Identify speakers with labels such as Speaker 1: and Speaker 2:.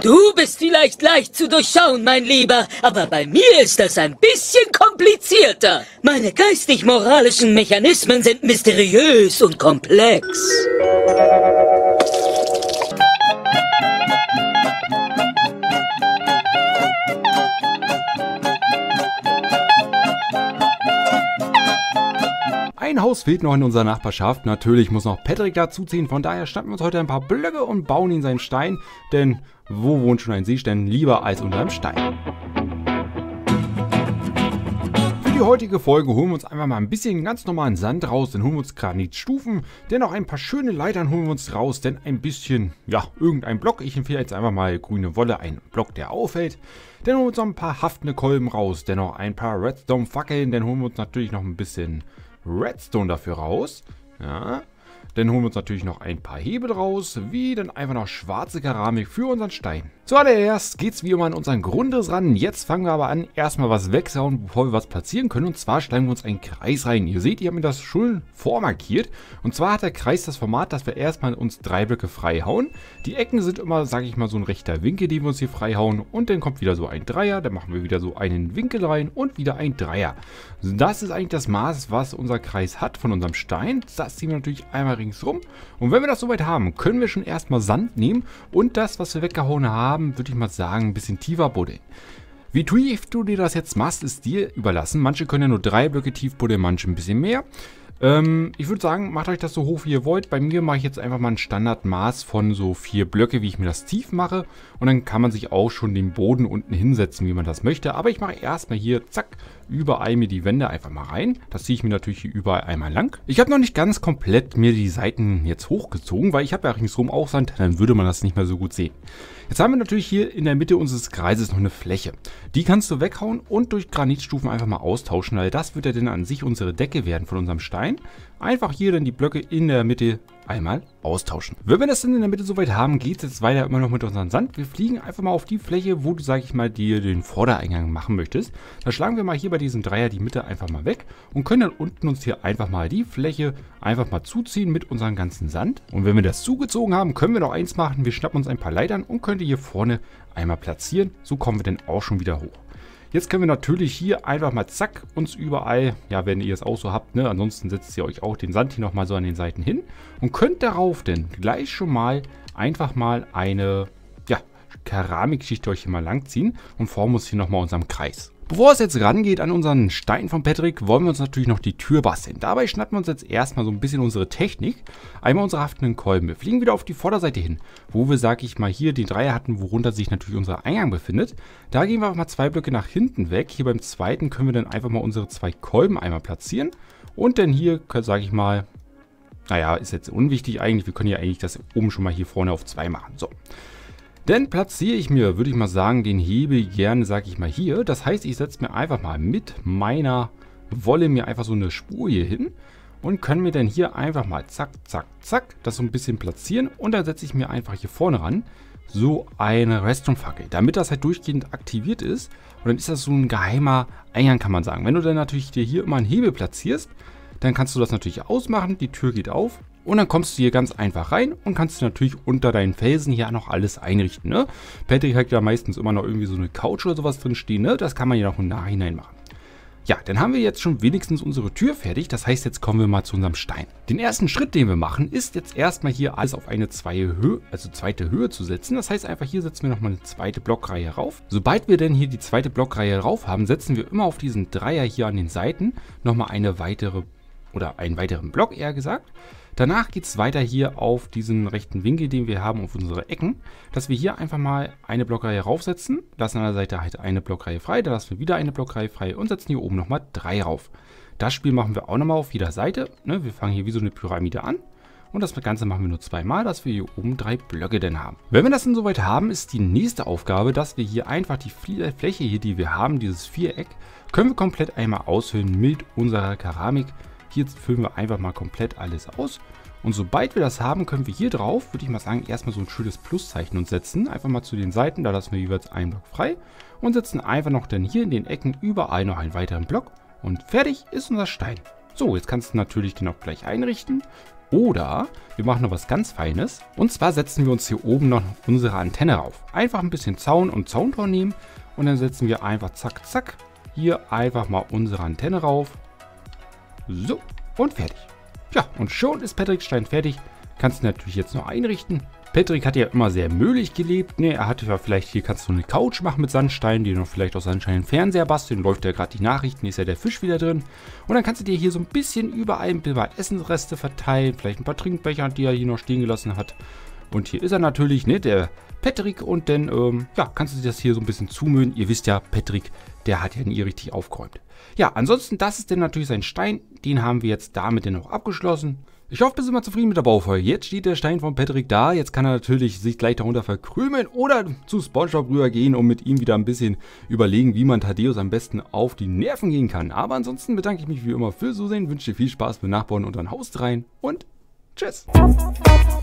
Speaker 1: Du bist vielleicht leicht zu durchschauen, mein Lieber, aber bei mir ist das ein bisschen komplizierter. Meine geistig-moralischen Mechanismen sind mysteriös und komplex.
Speaker 2: Ein Haus fehlt noch in unserer Nachbarschaft. Natürlich muss noch Patrick dazuziehen. Von daher schnappen wir uns heute ein paar Blöcke und bauen ihn seinen Stein. Denn wo wohnt schon ein Seestern lieber als unter einem Stein? Für die heutige Folge holen wir uns einfach mal ein bisschen ganz normalen Sand raus. Dann holen wir uns Granitstufen. Dann noch ein paar schöne Leitern holen wir uns raus. Dann ein bisschen, ja, irgendein Block. Ich empfehle jetzt einfach mal grüne Wolle. Ein Block, der auffällt. Dann holen wir uns noch ein paar haftende Kolben raus. Dann noch ein paar Redstone-Fackeln. Dann holen wir uns natürlich noch ein bisschen Redstone dafür raus. Ja. Dann holen wir uns natürlich noch ein paar Hebel raus, wie dann einfach noch schwarze Keramik für unseren Stein. Zuallererst geht es wie immer an unseren Grundriss ran. Jetzt fangen wir aber an, erstmal was wegzuhauen, bevor wir was platzieren können. Und zwar schlagen wir uns einen Kreis rein. Ihr seht, ich habe mir das schon vormarkiert. Und zwar hat der Kreis das Format, dass wir erstmal uns 3 Blöcke frei hauen. Die Ecken sind immer, sage ich mal, so ein rechter Winkel, den wir uns hier frei hauen. Und dann kommt wieder so ein Dreier. Dann machen wir wieder so einen Winkel rein und wieder ein Dreier. Das ist eigentlich das Maß, was unser Kreis hat von unserem Stein. Das ziehen wir natürlich einmal ringsrum. Und wenn wir das soweit haben, können wir schon erstmal Sand nehmen und das, was wir weggehauen haben, würde ich mal sagen, ein bisschen tiefer buddeln. Wie tief du dir das jetzt machst, ist dir überlassen. Manche können ja nur 3 Blöcke tief buddeln, manche ein bisschen mehr. Ich würde sagen, macht euch das so hoch, wie ihr wollt. Bei mir mache ich jetzt einfach mal ein Standardmaß von so 4 Blöcke, wie ich mir das tief mache. Und dann kann man sich auch schon den Boden unten hinsetzen, wie man das möchte. Aber ich mache erstmal hier, zack, überall mir die Wände einfach mal rein. Das ziehe ich mir natürlich hier überall einmal lang. Ich habe noch nicht ganz komplett mir die Seiten jetzt hochgezogen, weil ich habe ja ringsherum auch Sand, dann würde man das nicht mehr so gut sehen. Jetzt haben wir natürlich hier in der Mitte unseres Kreises noch eine Fläche. Die kannst du weghauen und durch Granitstufen einfach mal austauschen, weil das wird ja dann an sich unsere Decke werden von unserem Stein. Einfach hier dann die Blöcke in der Mitte einmal austauschen. Wenn wir das dann in der Mitte soweit haben, geht es jetzt weiter immer noch mit unserem Sand. Wir fliegen einfach mal auf die Fläche, wo du, sag ich mal, dir den Vordereingang machen möchtest. Da schlagen wir mal hier bei diesem Dreier die Mitte einfach mal weg und können dann unten uns hier einfach mal die Fläche einfach mal zuziehen mit unserem ganzen Sand. Und wenn wir das zugezogen haben, können wir noch eins machen. Wir schnappen uns ein paar Leitern und können die hier vorne einmal platzieren. So kommen wir dann auch schon wieder hoch. Jetzt können wir natürlich hier einfach mal zack uns überall, ja, wenn ihr es auch so habt, ne, ansonsten setzt ihr euch auch den Sand hier nochmal so an den Seiten hin und könnt darauf dann gleich schon mal einfach mal eine, ja, Keramikschicht euch hier mal langziehen und formen uns hier nochmal unseren Kreis. Bevor es jetzt rangeht an unseren Stein von Patrick, wollen wir uns natürlich noch die Tür basteln. Dabei schnappen wir uns jetzt erstmal so ein bisschen unsere Technik. Einmal unsere haftenden Kolben. Wir fliegen wieder auf die Vorderseite hin, wo wir, sag ich mal, hier den Dreier hatten, worunter sich natürlich unser Eingang befindet. Da gehen wir einfach mal 2 Blöcke nach hinten weg. Hier beim zweiten können wir dann einfach mal unsere 2 Kolben einmal platzieren. Und dann hier, sage ich mal, naja, ist jetzt unwichtig eigentlich. Wir können ja eigentlich das oben schon mal hier vorne auf 2 machen. So. Dann platziere ich mir, würde ich mal sagen, den Hebel gerne, sage ich mal, hier. Das heißt, ich setze mir einfach mal mit meiner Wolle mir einfach so eine Spur hier hin und können mir dann hier einfach mal zack, zack, zack, das so ein bisschen platzieren. Und dann setze ich mir einfach hier vorne ran so eine Redstone-Fackel, damit das halt durchgehend aktiviert ist. Und dann ist das so ein geheimer Eingang, kann man sagen. Wenn du dann natürlich dir hier immer einen Hebel platzierst, dann kannst du das natürlich ausmachen, die Tür geht auf. Und dann kommst du hier ganz einfach rein und kannst du natürlich unter deinen Felsen hier noch alles einrichten. Ne? Patrick hat ja meistens immer noch irgendwie so eine Couch oder sowas drin stehen. Ne? Das kann man ja noch im Nachhinein machen. Ja, dann haben wir jetzt schon wenigstens unsere Tür fertig. Das heißt, jetzt kommen wir mal zu unserem Stein. Den ersten Schritt, den wir machen, ist jetzt erstmal hier alles auf eine zweite Höhe zu setzen. Das heißt einfach, hier setzen wir nochmal eine zweite Blockreihe rauf. Sobald wir denn hier die zweite Blockreihe rauf haben, setzen wir immer auf diesen Dreier hier an den Seiten nochmal eine weitere oder einen weiteren Block eher gesagt. Danach geht es weiter hier auf diesen rechten Winkel, den wir haben auf unsere Ecken, dass wir hier einfach mal eine Blockreihe raufsetzen, lassen an der Seite halt eine Blockreihe frei, dann lassen wir wieder eine Blockreihe frei und setzen hier oben nochmal 3 rauf. Das Spiel machen wir auch nochmal auf jeder Seite. Ne? Wir fangen hier wie so eine Pyramide an und das Ganze machen wir nur 2-mal, dass wir hier oben 3 Blöcke denn haben. Wenn wir das dann soweit haben, ist die nächste Aufgabe, dass wir hier einfach die Fläche hier, die wir haben, dieses Viereck, können wir komplett einmal ausfüllen mit unserer Keramik. Hier füllen wir einfach mal komplett alles aus. Und sobald wir das haben, können wir hier drauf, würde ich mal sagen, erstmal so ein schönes Pluszeichen uns setzen. Einfach mal zu den Seiten, da lassen wir jeweils einen Block frei. Und setzen einfach noch dann hier in den Ecken überall noch einen weiteren Block. Und fertig ist unser Stein. So, jetzt kannst du natürlich den auch gleich einrichten. Oder wir machen noch was ganz Feines. Und zwar setzen wir uns hier oben noch unsere Antenne rauf. Einfach ein bisschen Zaun und Zauntor nehmen. Und dann setzen wir einfach zack, zack, hier einfach mal unsere Antenne rauf. So, und fertig. Ja, und schon ist Patricks Stein fertig. Kannst du natürlich jetzt noch einrichten. Patrick hat ja immer sehr möglich gelebt. Ne, er hatte ja vielleicht, hier kannst du eine Couch machen mit Sandstein, die noch vielleicht aus Sandstein einen Fernseher basteln. Läuft ja gerade die Nachrichten, ist ja der Fisch wieder drin. Und dann kannst du dir hier so ein bisschen überall ein paar Essensreste verteilen. Vielleicht ein paar Trinkbecher, die er hier noch stehen gelassen hat. Und hier ist er natürlich, ne, der Patrick. Und dann, ja, kannst du dir das hier so ein bisschen zumüllen. Ihr wisst ja, Patrick, der hat ja nie richtig aufgeräumt. Ja, ansonsten, das ist dann natürlich sein Stein. Den haben wir jetzt damit dann noch abgeschlossen. Ich hoffe, bist du mal zufrieden mit der Baufolge. Jetzt steht der Stein von Patrick da. Jetzt kann er natürlich sich gleich darunter verkrümeln oder zu SpongeBob rübergehen und mit ihm wieder ein bisschen überlegen, wie man Thaddeus am besten auf die Nerven gehen kann. Aber ansonsten bedanke ich mich wie immer fürs Zusehen, wünsche dir viel Spaß beim Nachbauen und dann Haust rein und tschüss.